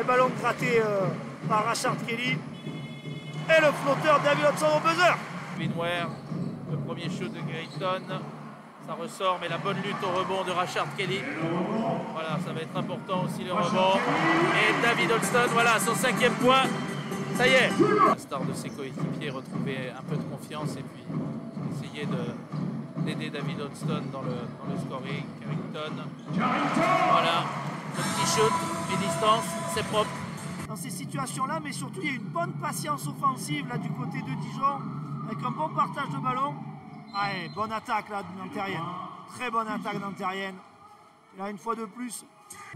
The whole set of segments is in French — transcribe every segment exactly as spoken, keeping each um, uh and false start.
Le ballon gratté euh, par Rashard Kelly. Et le flotteur David Hodgson au buzzer. Winware, le premier shoot de Grayton. Ça ressort, mais la bonne lutte au rebond de Rashard Kelly. Voilà, ça va être important aussi le rebond. Et David Hodgson, voilà, son cinquième point. Ça y est. La star de ses coéquipiers, retrouver un peu de confiance et puis essayer d'aider David Hodgson dans le, dans le scoring. Carrington. Voilà, le petit shoot, mi-distance, c'est propre. Dans ces situations-là, mais surtout, il y a une bonne patience offensive là du côté de Dijon, avec un bon partage de ballon. Allez, bonne attaque là nantérienne. Très bonne attaque nantérienne. Et là, une fois de plus.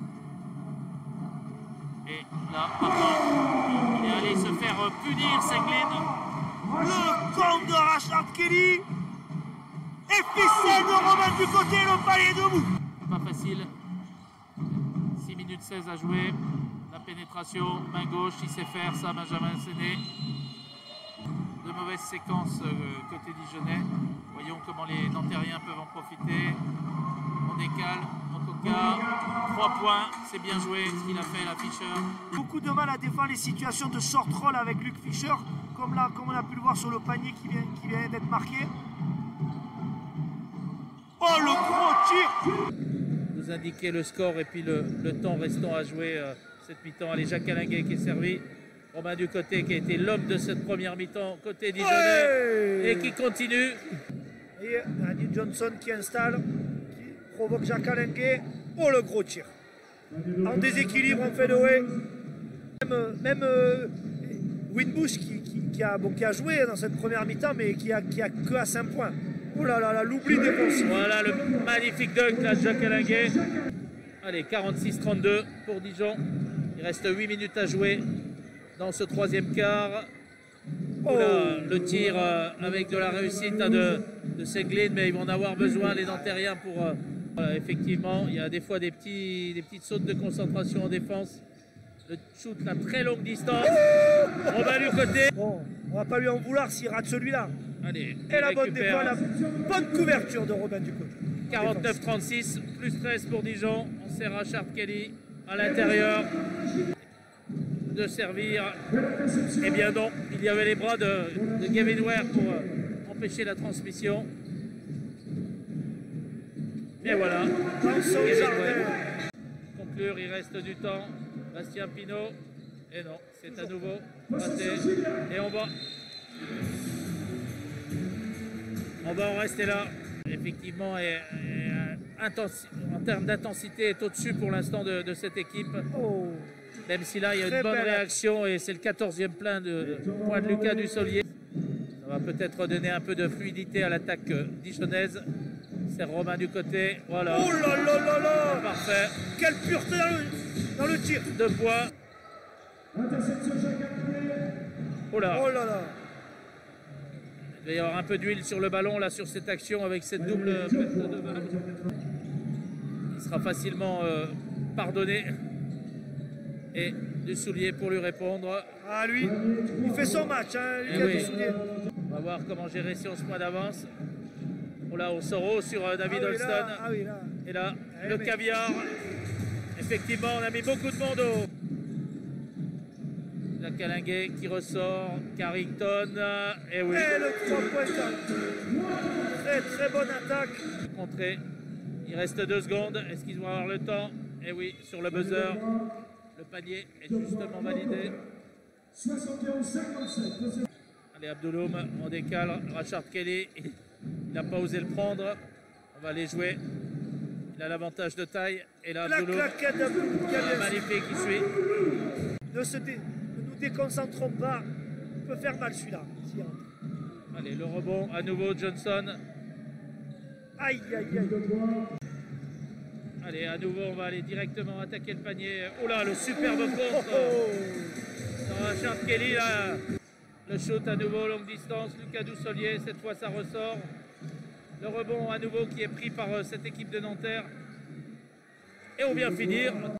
Et là, maintenant, il est allé se faire punir, Senglin. Le compte de Rashard Kelly. Et ficelle de Robin du côté, le palier debout. Pas facile. six minutes seize à jouer. La pénétration, main gauche, il sait faire ça, Benjamin Séné. De mauvaises séquences euh, côté dijonnais. Voyons comment les Nantériens peuvent en profiter. On décale, Mokoka, trois points, c'est bien joué ce qu'il a fait là, Fischer. Beaucoup de mal à défendre les situations de short roll avec Luc Fischer, comme, là, comme on a pu le voir sur le panier qui vient, qui vient d'être marqué. Oh, le gros tir! Nous indiquer le score et puis le, le temps restant à jouer euh, cette mi-temps. Allez, Jacques Alinguet qui est servi. Romain Ducoté qui a été l'homme de cette première mi-temps côté dijonnais ouais. Et qui continue. Et Andy Johnson qui installe, qui provoque Jacques Alinguet. Oh, le gros tir! En déséquilibre en fait de way. Même, même euh, Winbush qui, qui, qui, a, bon, qui a joué dans cette première mi-temps, mais qui a, qui a que à cinq points. Oh là là là, l'oubli défensif. Voilà le magnifique dunk là, Jacques Alinguet. Allez, quarante-six trente-deux pour Dijon. Il reste huit minutes à jouer dans ce troisième quart. Oh là, le tir euh, avec de la réussite hein, de, de Senglin, mais ils vont en avoir besoin les Nantériens pour... Euh, voilà, effectivement, il y a des fois des, petits, des petites sautes de concentration en défense. Le shoot à très longue distance. On va du côté. Bon, on va pas lui en vouloir s'il rate celui-là. Allez, et la bonne défense, la bonne couverture de Robin Ducoté. quarante-neuf trente-six, plus treize pour Dijon. On sert Rashard Kelly à l'intérieur de servir. Eh bien non, il y avait les bras de, de Gavin Ware pour euh, empêcher la transmission. Et voilà. Dans son jardin. Conclure, il reste du temps. Bastien Pinot. Et non, c'est à nouveau raté. Et on va... On va en rester là. Effectivement, et, et, intensi, en termes d'intensité, est au-dessus pour l'instant de, de cette équipe. Oh. Même si là, il y a une bonne réaction et c'est le quatorzième plein de, de point de Lucas Dussolier. Ça va peut-être donner un peu de fluidité à l'attaque dijonnaise. C'est Romain Ducoté. Voilà. Oh là là là là! Parfait. Quelle pureté dans le, dans le tir. Deux points. Oh là. Oh là là. Il va y avoir un peu d'huile sur le ballon là sur cette action avec cette double perte de balle. Il sera facilement euh, pardonné. Et Dussolier pour lui répondre. Ah lui, il fait son match, hein, Lucas oui. Dussolier. On va voir comment gérer si on se point d'avance. Oh là, au Soro sur euh, David ah oui, Hodgson. Là, ah oui, là. Et là, eh le mais... caviar. Effectivement, on a mis beaucoup de monde au... La Calinguet qui ressort, Carrington, et oui. Et le trois points. Très très bonne attaque. Contré. Il reste deux secondes. Est-ce qu'ils vont avoir le temps? Et oui, sur le buzzer. Le panier est justement validé. Allez, Abdouloum, on décale. Rashard Kelly, il n'a pas osé le prendre. On va aller jouer. Il a l'avantage de taille. Et là, Abdouloum, magnifique, il suit. Ne se dé... ne nous déconcentrons pas. Il peut faire mal celui-là. Allez, le rebond à nouveau, Johnson. Aïe, aïe, aïe. Allez, à nouveau, on va aller directement attaquer le panier. Oh là, le superbe contre. Oh, oh. Rashard Kelly, là. Le shoot à nouveau, longue distance. Lucas Dussolier, cette fois, ça ressort. Le rebond à nouveau qui est pris par cette équipe de Nanterre. Et on vient finir